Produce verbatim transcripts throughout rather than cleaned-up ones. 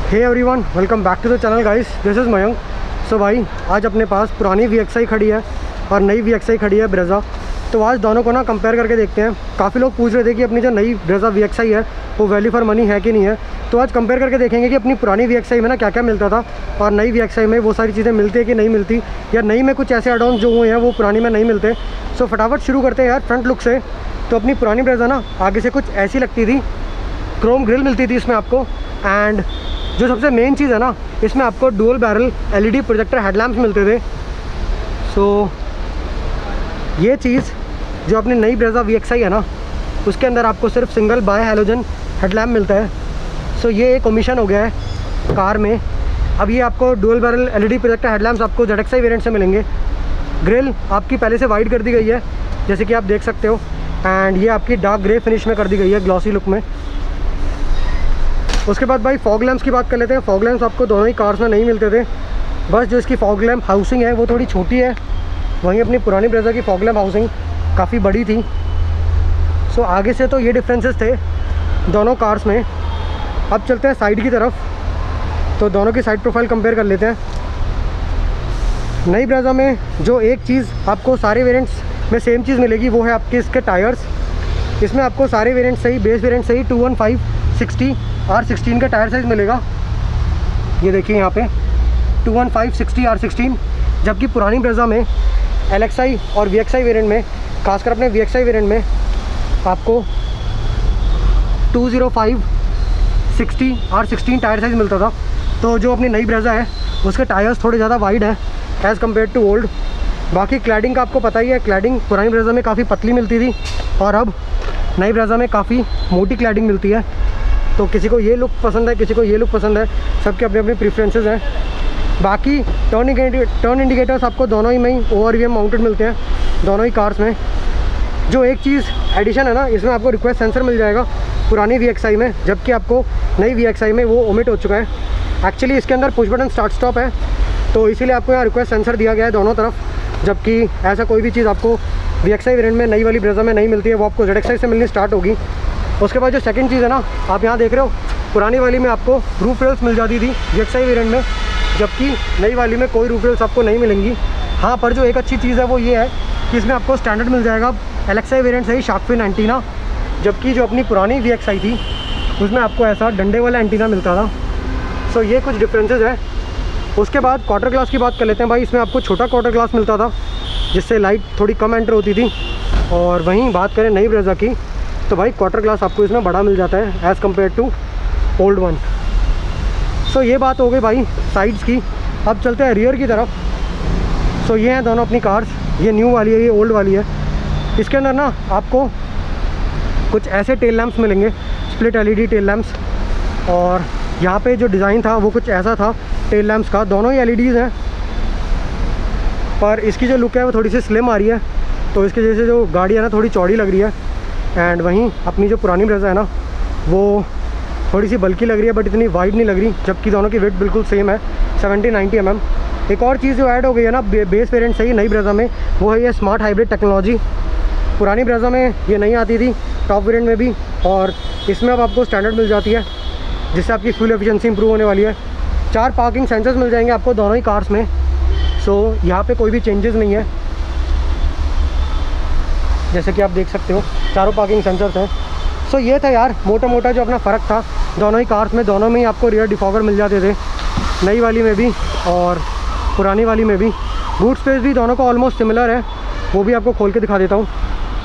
Hey everyone, welcome back to the channel guys, this is Mayank. So भाई आज अपने पास पुरानी वी एक्स आई खड़ी है और नई वी एक्स आई खड़ी है ब्रेज़ा। तो आज दोनों को ना कंपेयर करके देखते हैं। काफ़ी लोग पूछ रहे थे कि अपनी जो नई ब्रेज़ा वी एक्स आई है वो वैल्यू फॉर मनी है कि नहीं है। तो आज कंपेयर करके देखेंगे कि अपनी पुरानी वी एक्स आई में ना क्या क्या मिलता था और नई वी एक्स आई में वो सारी चीज़ें मिलती है कि नहीं मिलती, या नई में कुछ ऐसे एड-ऑन्स जो हुए हैं वो पुरानी में नहीं मिलते। सो फटाफट शुरू करते हैं यार फ्रंट लुक से। तो अपनी पुरानी ब्रेज़ा ना आगे से कुछ ऐसी लगती थी, क्रोम ग्रिल मिलती थी इसमें आपको, एंड जो सबसे मेन चीज़ है ना इसमें आपको dual barrel LED projector headlamps मिलते थे। सो so, ये चीज़ जो अपनी नई ब्रेज़ा वी एक्स आई है ना उसके अंदर आपको सिर्फ सिंगल बाय हैलोजन हेडलैम्प मिलता है। सो so, ये एक ओमिशन हो गया है कार में। अब ये आपको dual barrel LED projector headlamps आपको जेड एक्स आई वेरिएंट से मिलेंगे। ग्रिल आपकी पहले से वाइट कर दी गई है जैसे कि आप देख सकते हो, एंड ये आपकी डार्क ग्रे फिनिश में कर दी गई है ग्लॉसी लुक में। उसके बाद भाई फॉग लैंप्स की बात कर लेते हैं। फॉग लैंप्स आपको दोनों ही कार्स में नहीं मिलते थे, बस जो इसकी फॉग लैंप हाउसिंग है वो थोड़ी छोटी है, वहीं अपनी पुरानी ब्रेज़ा की फॉग लैंप हाउसिंग काफ़ी बड़ी थी। सो आगे से तो ये डिफरेंसेस थे दोनों कार्स में। अब चलते हैं साइड की तरफ, तो दोनों की साइड प्रोफाइल कंपेयर कर लेते हैं। नई ब्रेज़ा में जो एक चीज़ आपको सारे वेरिएंट्स में सेम चीज़ मिलेगी वो है आपके इसके टायर्स। इसमें आपको सारे वेरिएंट्स सही बेस वेरिएंट सही two one five sixty R sixteen का टायर साइज़ मिलेगा। ये देखिए यहाँ पे two one five sixty R sixteen, जबकि पुरानी ब्रेज़ा में एल एक्स आई और वी एक्स आई वेरिएंट में, खासकर अपने वी एक्स आई वेरिएंट में आपको two zero five sixty R sixteen tyre size मिलता था। तो जो अपनी नई ब्रेज़ा है उसके टायर्स थोड़े ज़्यादा वाइड हैं एज़ कम्पेयर टू ओल्ड। बाकी क्लैडिंग का आपको पता ही है, क्लैडिंग पुरानी ब्रेज़ा में काफ़ी पतली मिलती थी और अब नई ब्रेज़ा में काफ़ी मोटी क्लैडिंग मिलती है। तो किसी को ये लुक पसंद है, किसी को ये लुक पसंद है, सबके अपने अपने प्रेफरेंसेस हैं। बाकी टर्न टर्न इंडिकेटर्स आपको दोनों ही में ही O R V M mounted मिलते हैं दोनों ही कार्स में। जो एक चीज़ एडिशन है ना इसमें आपको रिक्वेस्ट सेंसर मिल जाएगा पुरानी वी एक्स आई में, जबकि आपको नई वी एक्स आई में वो ओमिट हो चुका है। एक्चुअली इसके अंदर पुश बटन स्टार्ट स्टॉप है, तो इसीलिए आपको यहाँ रिक्वेस्ट सेंसर दिया गया है दोनों तरफ, जबकि ऐसा कोई भी चीज़ आपको वी एक्स आई वेरिएंट में नई वाली ब्रेज़ा में नहीं मिलती है, वो आपको जेड एक्स आई से मिलनी स्टार्ट होगी। उसके बाद जो सेकंड चीज़ है ना, आप यहाँ देख रहे हो पुरानी वाली में आपको रूफ रेल्स मिल जाती थी वी एक्स आई वेरिएंट में, जबकि नई वाली में कोई रूफ रेल्स आपको नहीं मिलेंगी। हाँ, पर जो एक अच्छी चीज़ है वो ये है कि इसमें आपको स्टैंडर्ड मिल जाएगा एल एक्स आई वेरिएंट से ही शार्क फिन एंटीना, जबकि जो अपनी पुरानी वी एक्स आई थी उसमें आपको ऐसा डंडे वाला एंटीना मिलता था। सो ये कुछ डिफरेंसेस है। उसके बाद क्वार्टर ग्लास की बात कर लेते हैं भाई। इसमें आपको छोटा क्वार्टर ग्लास मिलता था जिससे लाइट थोड़ी कम एंटर होती थी, और वहीं बात करें नई ब्रेज़ा की तो भाई क्वार्टर ग्लास आपको इसमें बड़ा मिल जाता है as compare to old one. So ये बात हो गई भाई साइड्स की। अब चलते हैं रियर की तरफ। सो so, ये हैं दोनों अपनी कार्स, ये न्यू वाली है, ये ओल्ड वाली है। इसके अंदर ना आपको कुछ ऐसे टेल लैंप्स मिलेंगे, स्प्लिट एलईडी टेल लैंप्स, और यहाँ पे जो डिज़ाइन था वो कुछ ऐसा था टेल लैंप्स का। दोनों ही एलईडीज़ हैं, पर इसकी जो लुक है वो थोड़ी सी स्लिम आ रही है, तो इसकी वजह से जो गाड़ी है ना थोड़ी चौड़ी लग रही है। एंड वहीं अपनी जो पुरानी ब्रेज़ा है ना वो थोड़ी सी बल्की लग रही है, बट इतनी वाइड नहीं लग रही, जबकि दोनों की वेट बिल्कुल सेम है सेवेंटी नाइन्टी एम एम। एक और चीज़ जो ऐड हो गई है ना बेस वेरिएंट से ही नई ब्रेज़ा में, वो है ये स्मार्ट हाइब्रिड टेक्नोलॉजी। पुरानी ब्रेज़ा में ये नहीं आती थी टॉप वेरिएंट में भी, और इसमें अब आपको स्टैंडर्ड मिल जाती है, जिससे आपकी फ्यूल एफिशिएंसी इंप्रूव होने वाली है। चार पार्किंग सेंसर्स मिल जाएंगे आपको दोनों ही कार्स में। सो यहाँ पे कोई भी चेंजेस नहीं है, जैसे कि आप देख सकते हो चारों पार्किंग सेंसर्स हैं। सो ये था यार मोटा मोटा जो अपना फ़र्क था दोनों ही कार्स में। दोनों में ही आपको रियर डिफॉगर मिल जाते थे, नई वाली में भी और पुरानी वाली में भी। बूट स्पेस भी दोनों का ऑलमोस्ट सिमिलर है, वो भी आपको खोल के दिखा देता हूँ।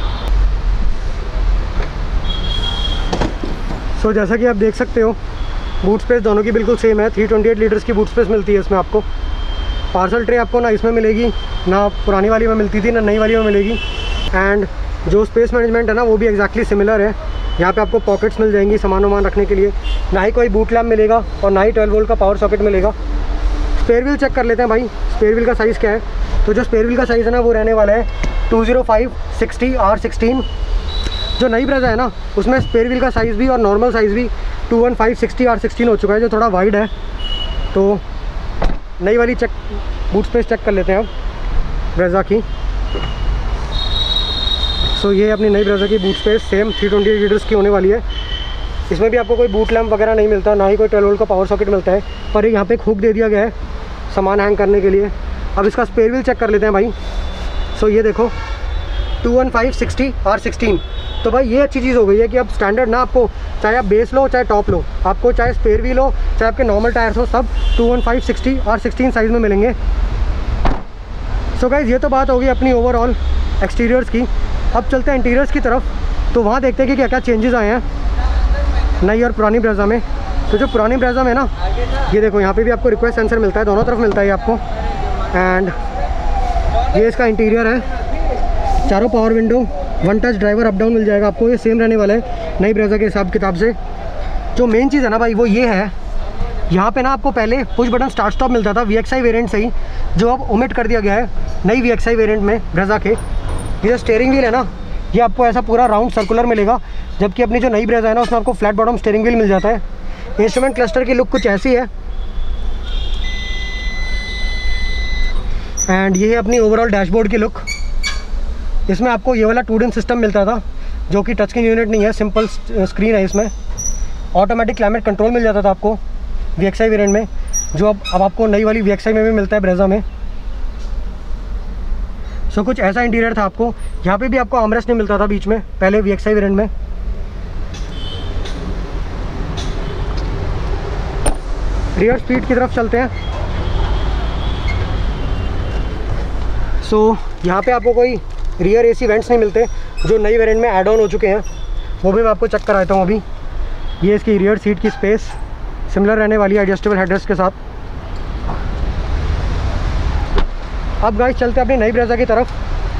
सो so, जैसा कि आप देख सकते हो बूट स्पेस दोनों की बिल्कुल सेम है। थ्री ट्वेंटी एट लीटर्स की बूट स्पेस मिलती है इसमें आपको। पार्सल ट्रे आपको ना इसमें मिलेगी, ना पुरानी वाली में मिलती थी, ना नई वाली में मिलेगी। एंड जो स्पेस मैनेजमेंट है ना वो भी एक्जैक्टली सिमिलर है। यहाँ पे आपको पॉकेट्स मिल जाएंगी सामान वामान रखने के लिए, ना ही कोई बूट लैम्प मिलेगा और ना ही ट्वेल्व वोल्ट का पावर सॉकेट मिलेगा। स्पेयर व्हील चेक कर लेते हैं भाई, स्पेयर व्हील का साइज़ क्या है। तो जो स्पेयर व्हील का साइज़ है ना वो रहने वाला है two zero five sixty R sixteen. जो नई ब्रेज़ा है ना उसमें स्पेयर व्हील का साइज़ भी और नॉर्मल साइज़ भी two one five sixty R sixteen हो चुका है, जो थोड़ा वाइड है। तो नई वाली चेक बूट स्पेस चेक कर लेते हैं अब ब्रेज़ा की। सो so, ये अपनी नई ब्रेज़ा की boot space same three twenty eight litres की होने वाली है। इसमें भी आपको कोई बूट लैम्प वगैरह नहीं मिलता, ना ही कोई ट्वेल्व वोल्ट का पावर सॉकेट मिलता है, पर यहाँ पे एक हुक दे दिया गया है सामान हैंग करने के लिए। अब इसका स्पेयर व्हील चेक कर लेते हैं भाई। सो ये देखो two one five sixty R sixteen. तो भाई ये अच्छी चीज़ हो गई है कि अब स्टैंडर्ड ना आपको चाहे आप बेस लो चाहे टॉप लो, आपको चाहे स्पेयर व्हील हो चाहे आपके नॉर्मल टायर्स हो, सब two one five sixty R sixteen size में मिलेंगे। सो गाइज़ ये तो बात होगी अपनी ओवरऑल एक्सटीरियर्स की। अब चलते हैं इंटीरियर्स की तरफ, तो वहाँ देखते हैं कि क्या क्या चेंजेस आए हैं नई और पुरानी ब्रेज़ा में। तो जो पुरानी ब्रेज़ा में ना, ये देखो यहाँ पे भी आपको रिक्वेस्ट सेंसर मिलता है, दोनों तरफ मिलता है ये आपको। एंड ये इसका इंटीरियर है, चारों power window, one touch driver up down मिल जाएगा आपको, ये सेम रहने वाला है नई ब्रेज़ा के हिसाब किताब से। जो मेन चीज़ है ना भाई वो ये है, यहाँ पे ना आपको पहले पुश बटन स्टार्ट स्टॉप मिलता था वी एक्स आई वेरिएंट से ही, जो अब ओमिट कर दिया गया है नई वी एक्स आई वेरिएंट में ब्रेज़ा के। ये जो स्टीयरिंग व्हील है ना, ये आपको ऐसा पूरा राउंड सर्कुलर मिलेगा, जबकि अपनी जो नई ब्रेज़ा है ना उसमें आपको फ्लैट बॉटम स्टीयरिंग व्हील मिल जाता है। इंस्ट्रूमेंट क्लस्टर की लुक कुछ ऐसी है। एंड ये है अपनी ओवरऑल डैशबोर्ड की लुक। इसमें आपको ये वाला टू डिन सिस्टम मिलता था, जो कि टच स्क्रीन यूनिट नहीं है, सिंपल स्क्रीन है। इसमें ऑटोमेटिक क्लाइमेट कंट्रोल मिल जाता था आपको वी एक्स आई वेरिएंट में, जो अब अब आपको नई वाली वी एक्स आई में भी मिलता है ब्रेज़ा में। सो so, कुछ ऐसा इंटीरियर था आपको। यहाँ पे भी आपको आर्मरेस्ट नहीं मिलता था बीच में पहले वी एक्स आई वेरिएंट में। रियर स्पीड की तरफ चलते हैं। सो so, यहाँ पे आपको कोई रियर एसी वेंट्स नहीं मिलते, जो नई वेरिएंट में ऐड ऑन हो चुके हैं, वो भी मैं आपको चेक कराता हूँ अभी। ये इसकी रियर सीट की स्पेस सिमिलर रहने वाली है एडजस्टेबल हेडरेस्ट के साथ। अब गाइस चलते हैं अपनी नई ब्रेज़ा की तरफ।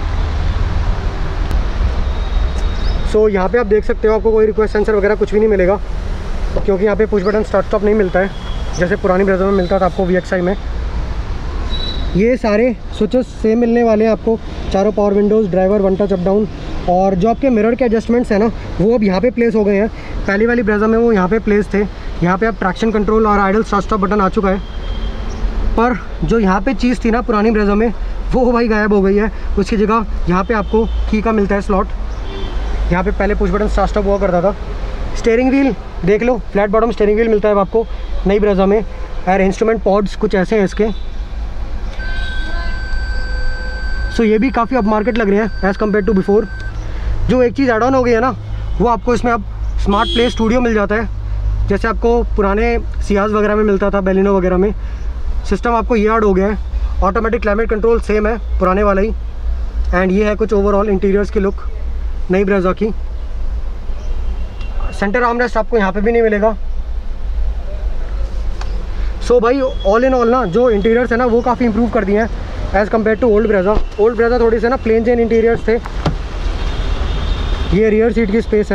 सो so, यहाँ पे आप देख सकते हो आपको कोई रिक्वेस्ट सेंसर वगैरह कुछ भी नहीं मिलेगा, क्योंकि यहाँ पे पुश बटन स्टार्ट स्टॉप नहीं मिलता है जैसे पुरानी ब्रेज़ा में मिलता था आपको वी एक्स आई में। ये सारे स्विचेस सेम मिलने वाले हैं आपको, चारों power windows, driver, one touch up down. और जो आपके मिरर के एडजस्टमेंट्स हैं ना, वो अब यहाँ पे प्लेस हो गए हैं। पहली वाली ब्रेज़ा में वो यहाँ पे प्लेस थे। यहाँ पे अब ट्रैक्शन कंट्रोल और आइडल स्टार्ट स्टॉप बटन आ चुका है, पर जो यहाँ पे चीज़ थी ना पुरानी ब्रेज़ा में, वो भाई गायब हो गई है। उसकी जगह यहाँ पे आपको की का मिलता है स्लॉट। यहाँ पे पहले पुश बटन स्टार्ट स्टॉप हुआ करता था। स्टीयरिंग व्हील देख लो, फ्लैट बॉटम स्टीयरिंग व्हील मिलता है आपको नई ब्रेज़ा में। और इंस्ट्रूमेंट पॉड्स कुछ ऐसे हैं इसके। सो so, ये भी काफ़ी अप मार्केट लग रहे हैं एज़ कम्पेयर टू बिफोर। जो एक चीज़ एड ऑन हो गई है ना, वो आपको इसमें अब स्मार्ट प्ले स्टूडियो मिल जाता है, जैसे आपको पुराने सियाज वगैरह में मिलता था, बेलिनो वगैरह में। सिस्टम आपको ये ऐड हो गया है। ऑटोमेटिक क्लाइमेट कंट्रोल सेम है पुराने वाला ही। एंड ये है कुछ ओवरऑल इंटीरियर्स की लुक नई ब्रेज़ा की। सेंटर आर्मरेस्ट आपको यहाँ पे भी नहीं मिलेगा। सो so, भाई ऑल इन ऑल ना जो इंटीरियर्स है ना, वो काफ़ी इंप्रूव कर दिए हैं as compare to old Brezza. Old Brezza थोड़ी से ना प्लेन चेन इंटीरियर्स थे। ये रियर सीट की स्पेस है,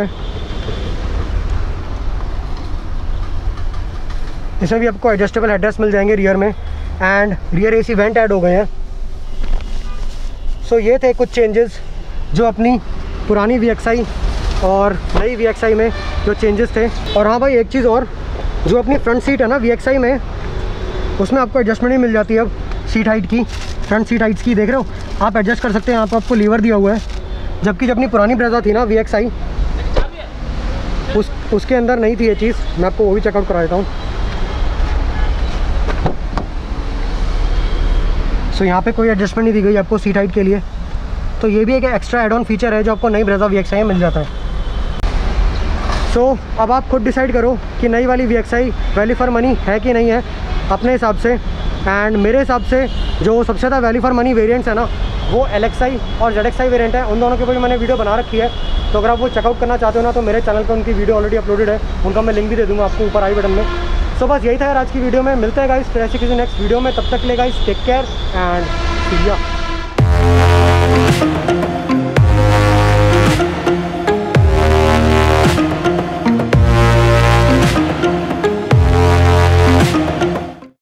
इसमें भी आपको एडजस्टेबल हेडरेस्ट मिल जाएंगे रियर में। And rear AC vent add हो गए हैं। सो so, ये थे कुछ चेंजेस जो अपनी पुरानी वी एक्स आई और नई वी एक्स आई में जो चेंजेस थे। और हाँ भाई एक चीज़ और, जो अपनी फ्रंट सीट है ना वी एक्स आई में, उसमें आपको एडजस्टमेंट ही मिल जाती है अब सीट हाइट की। फ्रंट सीट हाइट्स की देख रहे हो आप, एडजस्ट कर सकते हैं। यहाँ पर आपको लीवर दिया हुआ है, जबकि जब अपनी पुरानी ब्रेज़ा थी ना वी एक्स आई, उस उसके अंदर नहीं थी ये चीज़। मैं आपको वो भी चेकआउट करा देता हूँ। सो यहाँ पे कोई एडजस्टमेंट नहीं दी गई आपको सीट हाइट के लिए। तो ये भी एक एक्स्ट्रा एड ऑन फीचर है जो आपको नई ब्रेज़ा वी एक्स आई में मिल जाता है। सो so, अब आप खुद डिसाइड करो कि नई वाली V X I value for money है कि नहीं है अपने हिसाब से। एंड मेरे हिसाब से जो सबसे ज़्यादा वैल्यू फॉर मनी वेरिएंट्स है ना, वो एल एक्स आई और जेड एक्स आई वेरिएंट है। उन दोनों के ऊपर भी मैंने वीडियो बना रखी है, तो अगर आप वो चेकआउट करना चाहते हो ना, तो मेरे चैनल पर उनकी वीडियो ऑलरेडी अपलोडेड है, उनका मैं लिंक भी दे दूँगा आपको ऊपर आई बटन में। सो so, बस यही था यार आज की वीडियो में। मिलते हैं गाइस फिर ऐसी किसी नेक्स्ट वीडियो में। तब तक के लिए guys take care and see you.